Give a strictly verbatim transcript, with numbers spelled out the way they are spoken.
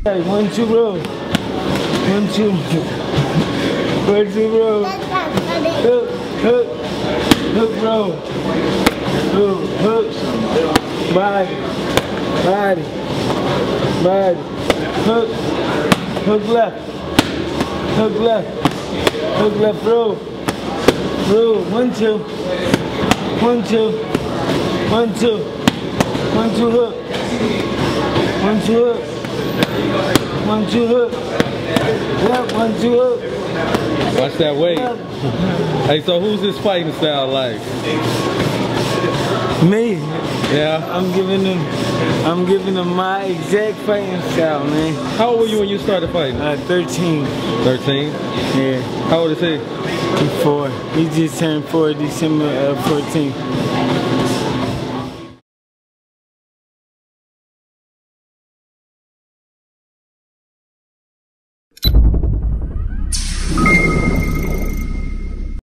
Hey, one, two, roll. One, two. One, two, roll. Hook, hook, hook, roll. Hook, hook. Body, body, body. Hook, hook left. Hook left. Hook left, roll. Roll. One, two. One, two. One, two. One, two, hook. One, two, hook. One, two, hook. Yep, one, two, hook. Watch that weight. Hey, so who's this fighting style like? Me. Yeah. I'm giving them, I'm giving them my exact fighting style, man. How old were you when you started fighting? Uh, thirteen. thirteen? Yeah. How old is he? He's four. He just turned four December uh, fourteenth.